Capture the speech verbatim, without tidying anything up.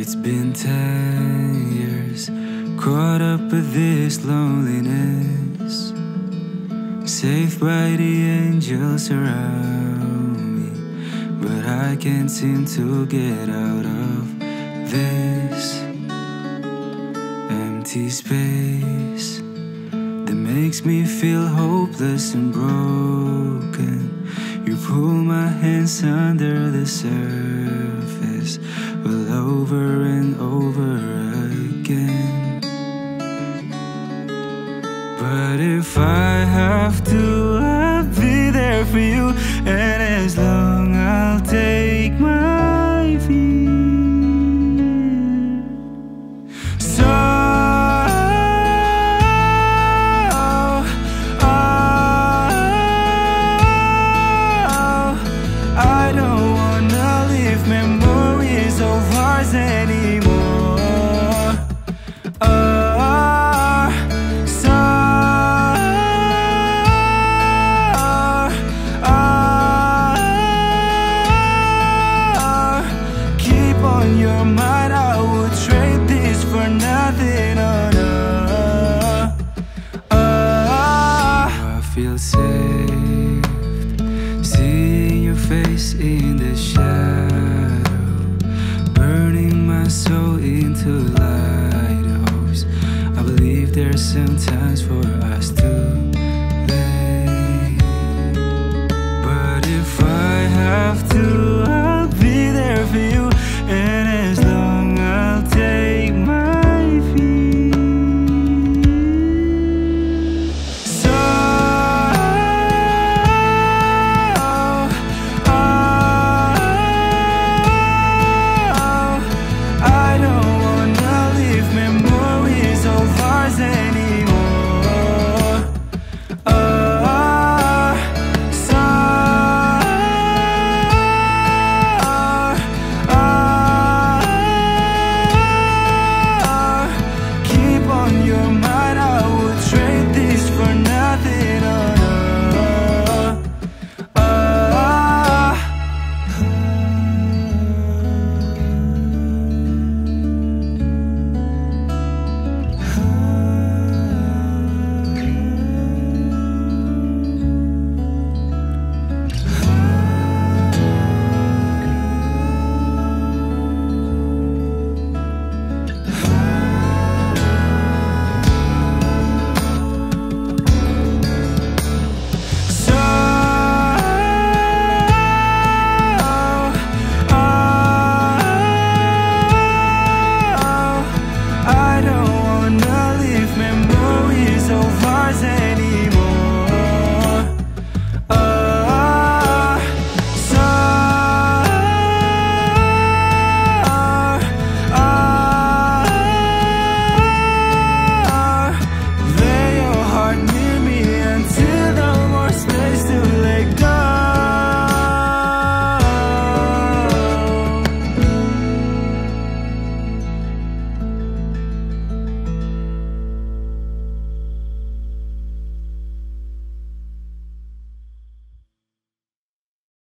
It's been ten years, caught up with this loneliness, saved by the angels around me, but I can't seem to get out of this empty space that makes me feel hopeless and broken. You pull my hands under the surface, well, over and over again. But if I have to, I'll be there for you, and as long I'll take my feet. So I don't wanna live memories of ours anymore. Oh, so oh, keep on your mind, I would trade this for nothing. Oh no. Oh, I feel safe seeing your face in the shadow, burning my soul into light hopes. I believe there's some times for us